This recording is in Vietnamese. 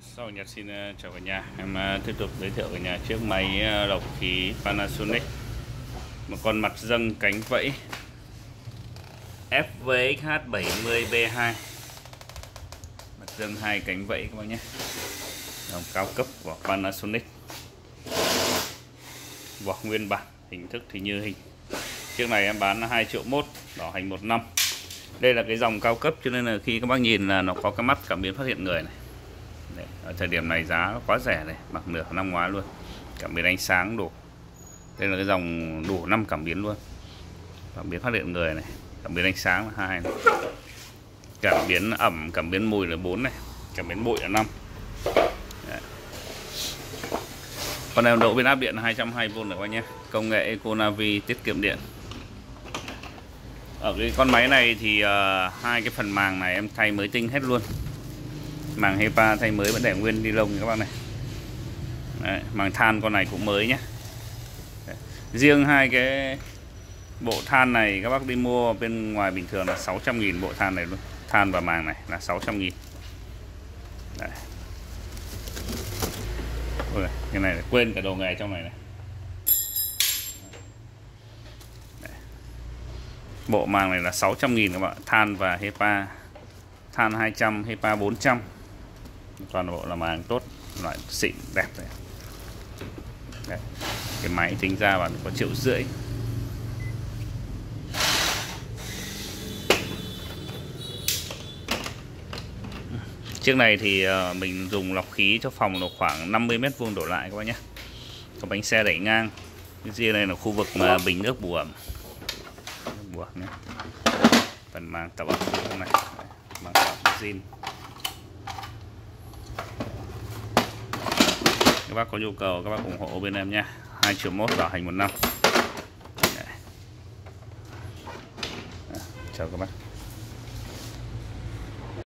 Sau Nhật xin chào cả nhà. Em tiếp tục giới thiệu cả nhà chiếc máy lọc khí Panasonic, một con mặt dâng cánh vẫy FVXH70B2, mặt dâng 2 cánh vẫy các bác nhé, dòng cao cấp của Panasonic, vỏ nguyên bản, hình thức thì như hình. Chiếc này em bán 2,1 triệu, bảo hành 1 năm. Đây là cái dòng cao cấp cho nên là khi các bác nhìn là nó có cái mắt cảm biến phát hiện người này. Đấy, ở thời điểm này giá nó quá rẻ này, bằng nửa năm ngoái luôn. Cảm biến ánh sáng đủ. Đây là cái dòng đủ 5 cảm biến luôn. Cảm biến phát hiện người này, cảm biến ánh sáng là 2 này. Cảm biến ẩm, cảm biến mùi là 4 này, cảm biến bụi là 5. Đấy. Con này độ biến áp điện là 220V nữa các nhé. Công nghệ Econavi, tiết kiệm điện. Ở cái con máy này thì hai cái phần màng này em thay mới tinh hết luôn. Màng HEPA thay mới vẫn để nguyên ni lông các bác này. Đấy, màng than con này cũng mới nhé. Đấy. Riêng hai cái bộ than này các bác đi mua bên ngoài bình thường là 600.000 bộ than này luôn. Than và màng này là 600.000. Đấy. Ôi, cái này quên cả đồ nghề trong này này. Đấy. Bộ màng này là 600.000 các bạn. Than và HEPA. Than 200, HEPA 400. Toàn bộ là màng tốt, loại xịn đẹp này. Đấy. Cái máy tính ra bạn có 1,5 triệu. Chiếc này thì mình dùng lọc khí cho phòng là khoảng 50 m² đổ lại các bác nhé. Có bánh xe đẩy ngang. Cái kia này là khu vực mà bình nước bù ẩm. Buộc nhé. Phần màng tập ẩm trong này. Màng tập zin. Các bác có nhu cầu các bác ủng hộ bên em nha. 2,1 triệu bảo hành 1 năm. Chào các bác.